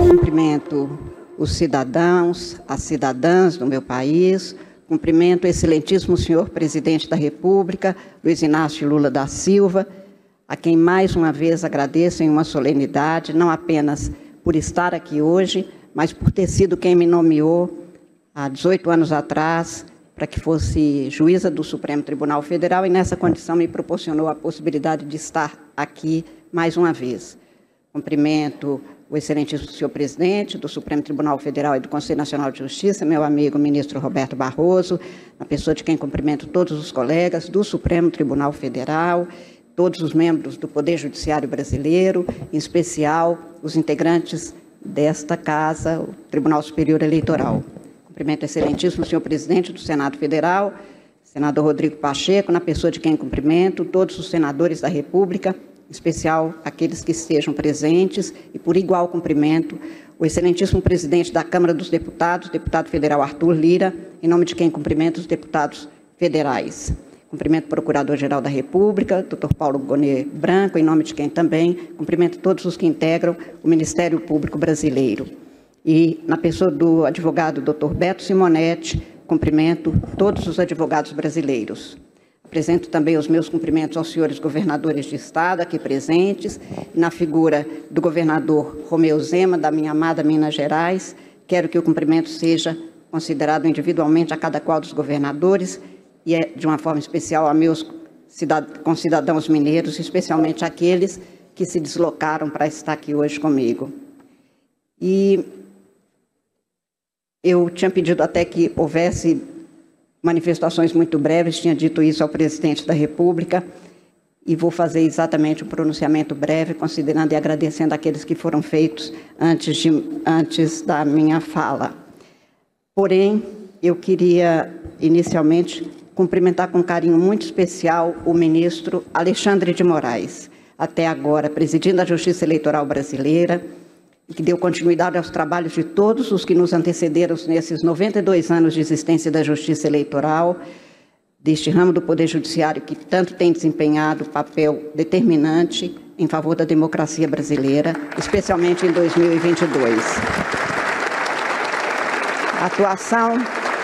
Cumprimento os cidadãos, as cidadãs do meu país, cumprimento o excelentíssimo senhor presidente da República, Luiz Inácio Lula da Silva, a quem mais uma vez agradeço em uma solenidade, não apenas por estar aqui hoje, mas por ter sido quem me nomeou há 18 anos atrás para que fosse juíza do Supremo Tribunal Federal e nessa condição me proporcionou a possibilidade de estar aqui mais uma vez. Cumprimento o excelentíssimo senhor presidente do Supremo Tribunal Federal e do Conselho Nacional de Justiça, meu amigo ministro Roberto Barroso, na pessoa de quem cumprimento todos os colegas do Supremo Tribunal Federal, todos os membros do Poder Judiciário brasileiro, em especial os integrantes desta Casa, o Tribunal Superior Eleitoral. Cumprimento o excelentíssimo senhor presidente do Senado Federal, senador Rodrigo Pacheco, na pessoa de quem cumprimento todos os senadores da República, em especial aqueles que estejam presentes, e por igual cumprimento o excelentíssimo presidente da Câmara dos Deputados, deputado federal Arthur Lira, em nome de quem cumprimento os deputados federais. Cumprimento o Procurador-Geral da República, Dr. Paulo Gonet Branco, em nome de quem também cumprimento todos os que integram o Ministério Público Brasileiro. E, na pessoa do advogado Dr. Beto Simonetti, cumprimento todos os advogados brasileiros. Apresento também os meus cumprimentos aos senhores governadores de Estado aqui presentes, na figura do governador Romeu Zema, da minha amada Minas Gerais. Quero que o cumprimento seja considerado individualmente a cada qual dos governadores e, de uma forma especial, a meus concidadãos mineiros, especialmente aqueles que se deslocaram para estar aqui hoje comigo. E eu tinha pedido até que houvesse manifestações muito breves, tinha dito isso ao presidente da República, e vou fazer exatamente um pronunciamento breve, considerando e agradecendo aqueles que foram feitos antes da minha fala. Porém, eu queria, inicialmente, cumprimentar com carinho muito especial o ministro Alexandre de Moraes, até agora presidindo a Justiça Eleitoral Brasileira, e que deu continuidade aos trabalhos de todos os que nos antecederam nesses 92 anos de existência da Justiça Eleitoral, deste ramo do Poder Judiciário que tanto tem desempenhado papel determinante em favor da democracia brasileira, especialmente em 2022. A atuação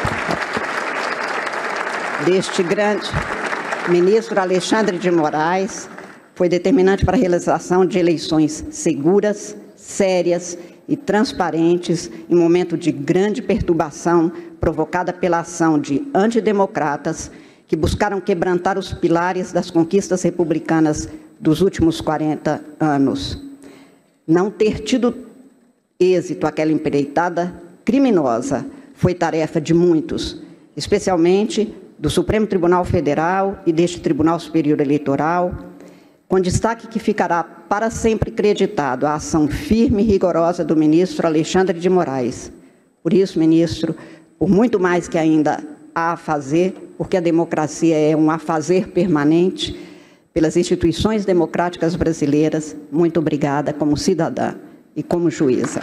deste grande ministro Alexandre de Moraes foi determinante para a realização de eleições seguras, sérias e transparentes em momento de grande perturbação provocada pela ação de antidemocratas que buscaram quebrantar os pilares das conquistas republicanas dos últimos 40 anos. Não ter tido êxito aquela empreitada criminosa foi tarefa de muitos, especialmente do Supremo Tribunal Federal e deste Tribunal Superior Eleitoral, com destaque que ficará para sempre creditado à ação firme e rigorosa do ministro Alexandre de Moraes. Por isso, ministro, por muito mais que ainda há a fazer, porque a democracia é um afazer permanente, pelas instituições democráticas brasileiras, muito obrigada como cidadã e como juíza.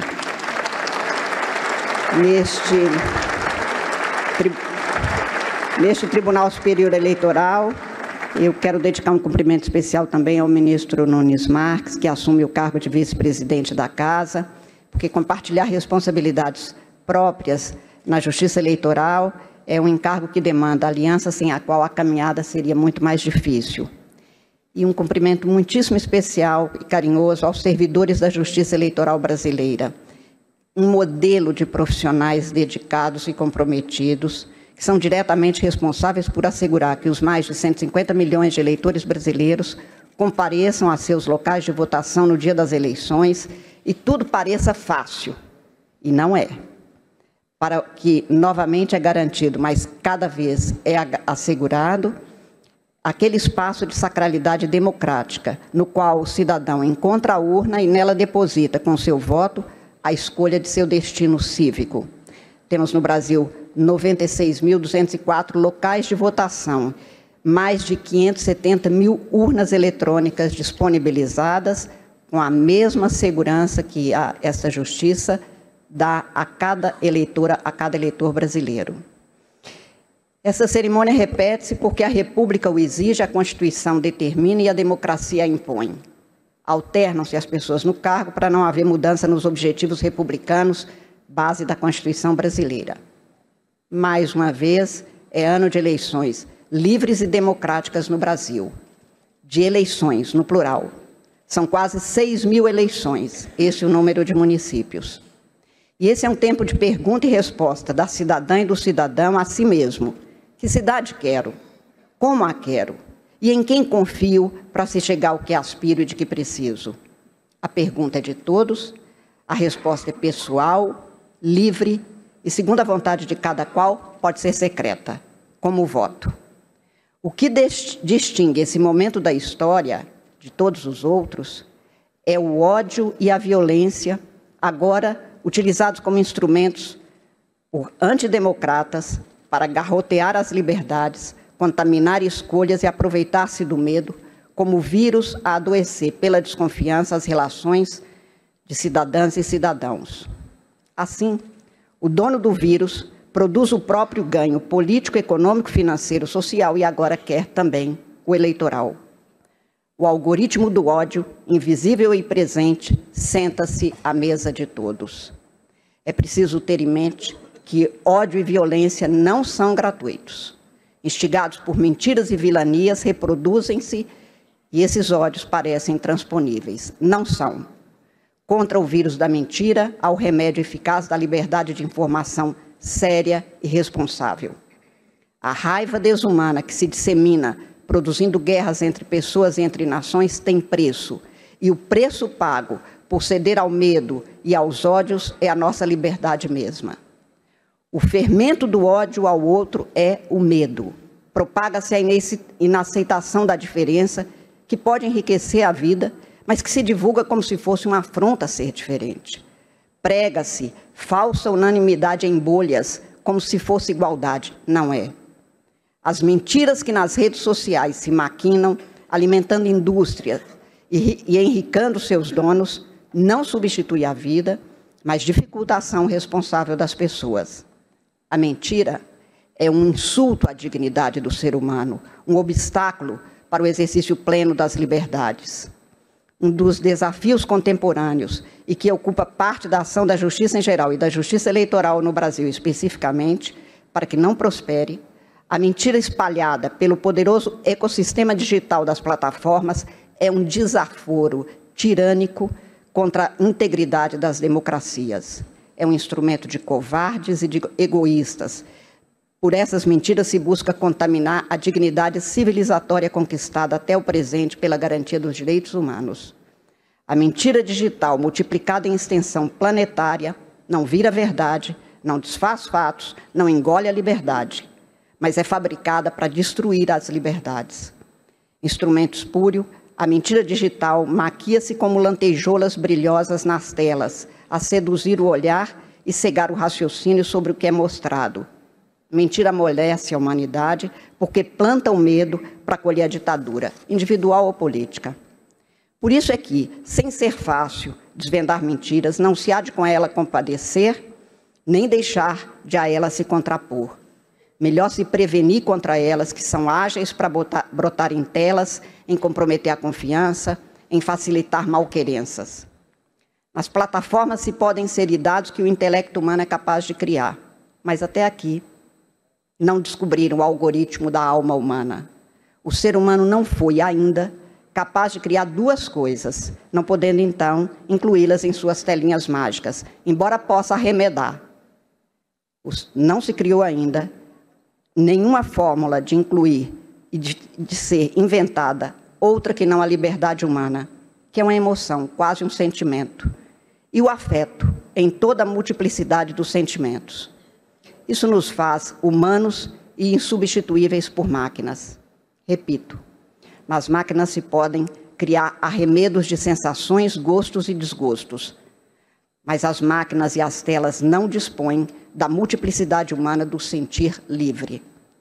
Neste Tribunal Superior Eleitoral, eu quero dedicar um cumprimento especial também ao ministro Nunes Marques, que assume o cargo de vice-presidente da Casa, porque compartilhar responsabilidades próprias na Justiça Eleitoral é um encargo que demanda aliança, sem a qual a caminhada seria muito mais difícil. E um cumprimento muitíssimo especial e carinhoso aos servidores da Justiça Eleitoral brasileira, um modelo de profissionais dedicados e comprometidos, que são diretamente responsáveis por assegurar que os mais de 150 milhões de eleitores brasileiros compareçam a seus locais de votação no dia das eleições e tudo pareça fácil. E não é. Para que, novamente, é garantido, mas cada vez é assegurado, aquele espaço de sacralidade democrática, no qual o cidadão encontra a urna e nela deposita com seu voto a escolha de seu destino cívico. Temos no Brasil 96.204 locais de votação, mais de 570 mil urnas eletrônicas disponibilizadas, com a mesma segurança que essa justiça dá a cada eleitora, a cada eleitor brasileiro. Essa cerimônia repete-se porque a República o exige, a Constituição determina e a democracia a impõe. Alternam-se as pessoas no cargo para não haver mudança nos objetivos republicanos, base da Constituição brasileira. Mais uma vez, é ano de eleições livres e democráticas no Brasil. De eleições, no plural. São quase 6.000 eleições, esse é o número de municípios. E esse é um tempo de pergunta e resposta da cidadã e do cidadão a si mesmo. Que cidade quero? Como a quero? E em quem confio para se chegar ao que aspiro e de que preciso? A pergunta é de todos, a resposta é pessoal, livre e, segundo a vontade de cada qual, pode ser secreta, como o voto. O que distingue esse momento da história de todos os outros é o ódio e a violência, agora utilizados como instrumentos por antidemocratas para garrotear as liberdades, contaminar escolhas e aproveitar-se do medo como vírus a adoecer pela desconfiança as relações de cidadãs e cidadãos. Assim, o dono do vírus produz o próprio ganho político, econômico, financeiro, social e agora quer também o eleitoral. O algoritmo do ódio, invisível e presente, senta-se à mesa de todos. É preciso ter em mente que ódio e violência não são gratuitos. Instigados por mentiras e vilanias, reproduzem-se e esses ódios parecem intransponíveis. Não são. Contra o vírus da mentira, há o remédio eficaz da liberdade de informação séria e responsável. A raiva desumana que se dissemina, produzindo guerras entre pessoas e entre nações, tem preço. E o preço pago por ceder ao medo e aos ódios é a nossa liberdade mesma. O fermento do ódio ao outro é o medo. Propaga-se a inaceitação da diferença, que pode enriquecer a vida, mas que se divulga como se fosse uma afronta a ser diferente. Prega-se falsa unanimidade em bolhas, como se fosse igualdade. Não é. As mentiras que nas redes sociais se maquinam, alimentando indústrias e enricando seus donos, não substituem a vida, mas dificultam a ação responsável das pessoas. A mentira é um insulto à dignidade do ser humano, um obstáculo para o exercício pleno das liberdades. Um dos desafios contemporâneos e que ocupa parte da ação da justiça em geral e da justiça eleitoral no Brasil especificamente, para que não prospere, a mentira espalhada pelo poderoso ecossistema digital das plataformas é um desaforo tirânico contra a integridade das democracias. É um instrumento de covardes e de egoístas. Por essas mentiras se busca contaminar a dignidade civilizatória conquistada até o presente pela garantia dos direitos humanos. A mentira digital, multiplicada em extensão planetária, não vira verdade, não desfaz fatos, não engole a liberdade, mas é fabricada para destruir as liberdades. Instrumento espúrio, a mentira digital maquia-se como lantejoulas brilhosas nas telas, a seduzir o olhar e cegar o raciocínio sobre o que é mostrado. Mentira amolece a humanidade porque planta o medo para colher a ditadura, individual ou política. Por isso é que, sem ser fácil desvendar mentiras, não se há de com ela compadecer, nem deixar de a ela se contrapor. Melhor se prevenir contra elas, que são ágeis para brotar em telas, em comprometer a confiança, em facilitar malquerenças. Nas plataformas se podem inserir dados que o intelecto humano é capaz de criar, mas até aqui não descobriram o algoritmo da alma humana. O ser humano não foi ainda capaz de criar duas coisas, não podendo então incluí-las em suas telinhas mágicas, embora possa arremedar. Não se criou ainda nenhuma fórmula de incluir e de ser inventada outra que não a liberdade humana, que é uma emoção, quase um sentimento, e o afeto em toda a multiplicidade dos sentimentos. Isso nos faz humanos e insubstituíveis por máquinas. Repito, nas máquinas se podem criar arremedos de sensações, gostos e desgostos, mas as máquinas e as telas não dispõem da multiplicidade humana do sentir livre.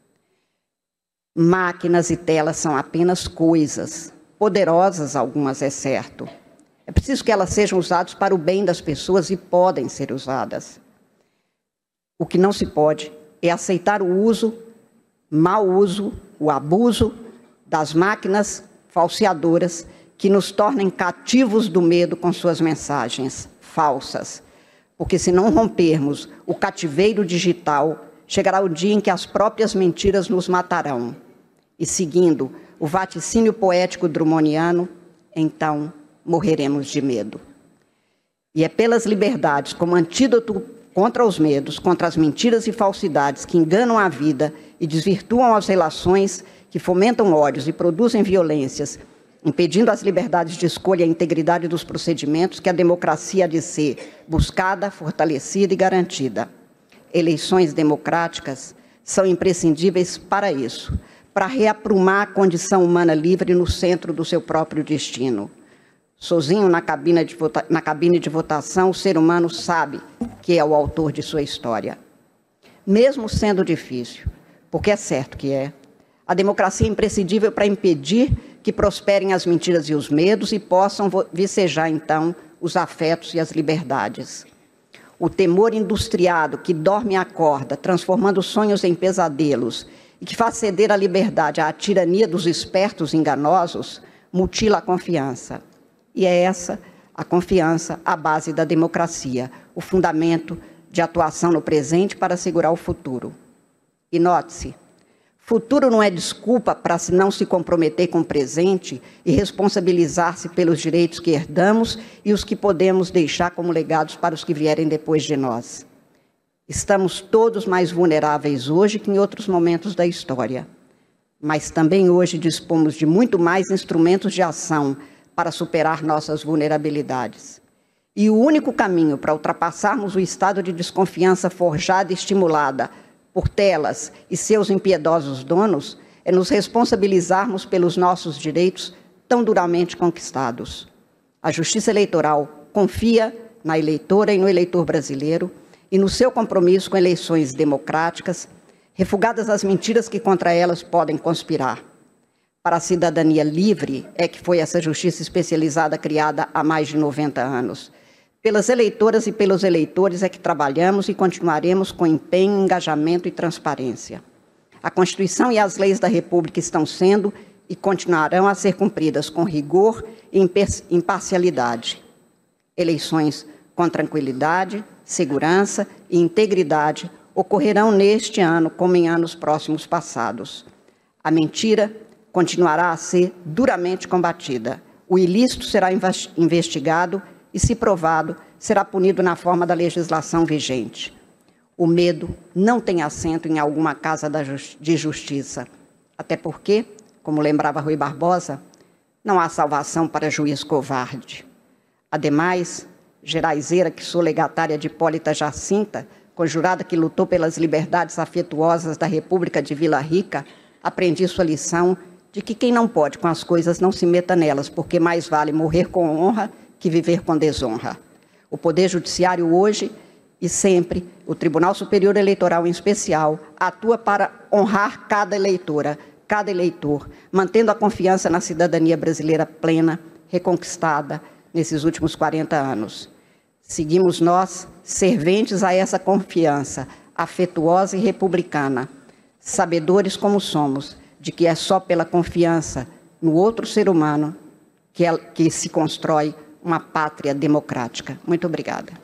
Máquinas e telas são apenas coisas, poderosas algumas, é certo. É preciso que elas sejam usadas para o bem das pessoas e podem ser usadas. O que não se pode é aceitar o uso, mau uso, o abuso das máquinas falseadoras que nos tornem cativos do medo com suas mensagens falsas. Porque se não rompermos o cativeiro digital, chegará o dia em que as próprias mentiras nos matarão. E seguindo o vaticínio poético drummondiano, então morreremos de medo. E é pelas liberdades, como antídoto contra os medos, contra as mentiras e falsidades que enganam a vida e desvirtuam as relações, que fomentam ódios e produzem violências, impedindo as liberdades de escolha e a integridade dos procedimentos, que a democracia há de ser buscada, fortalecida e garantida. Eleições democráticas são imprescindíveis para isso, para reaprumar a condição humana livre no centro do seu próprio destino. Sozinho na cabine de votação, o ser humano sabe que é o autor de sua história. Mesmo sendo difícil, porque é certo que é, a democracia é imprescindível para impedir que prosperem as mentiras e os medos e possam vicejar, então, os afetos e as liberdades. O temor industriado que dorme e acorda, transformando sonhos em pesadelos, e que faz ceder a liberdade à tirania dos espertos enganosos, mutila a confiança. E é essa, a confiança, a base da democracia, o fundamento de atuação no presente para assegurar o futuro. E note-se, futuro não é desculpa para não se comprometer com o presente e responsabilizar-se pelos direitos que herdamos e os que podemos deixar como legados para os que vierem depois de nós. Estamos todos mais vulneráveis hoje que em outros momentos da história, mas também hoje dispomos de muito mais instrumentos de ação para superar nossas vulnerabilidades. E o único caminho para ultrapassarmos o estado de desconfiança forjada e estimulada por telas e seus impiedosos donos é nos responsabilizarmos pelos nossos direitos tão duramente conquistados. A Justiça Eleitoral confia na eleitora e no eleitor brasileiro e no seu compromisso com eleições democráticas, refugadas as mentiras que contra elas podem conspirar. Para a cidadania livre é que foi essa justiça especializada criada há mais de 90 anos. Pelas eleitoras e pelos eleitores é que trabalhamos e continuaremos com empenho, engajamento e transparência. A Constituição e as leis da República estão sendo e continuarão a ser cumpridas com rigor e imparcialidade. Eleições com tranquilidade, segurança e integridade ocorrerão neste ano como em anos próximos passados. A mentira continuará a ser duramente combatida. O ilícito será investigado e, se provado, será punido na forma da legislação vigente. O medo não tem assento em alguma casa de justiça, até porque, como lembrava Rui Barbosa, não há salvação para juiz covarde. Ademais, geraizeira que sou legatária de Hipólita Jacinta, conjurada que lutou pelas liberdades afetuosas da República de Vila Rica, aprendi sua lição de que quem não pode com as coisas não se meta nelas, porque mais vale morrer com honra que viver com desonra. O Poder Judiciário hoje e sempre, o Tribunal Superior Eleitoral em especial, atua para honrar cada eleitora, cada eleitor, mantendo a confiança na cidadania brasileira plena, reconquistada nesses últimos 40 anos. Seguimos nós, serventes a essa confiança, afetuosa e republicana, sabedores como somos, de que é só pela confiança no outro ser humano que se constrói uma pátria democrática. Muito obrigada.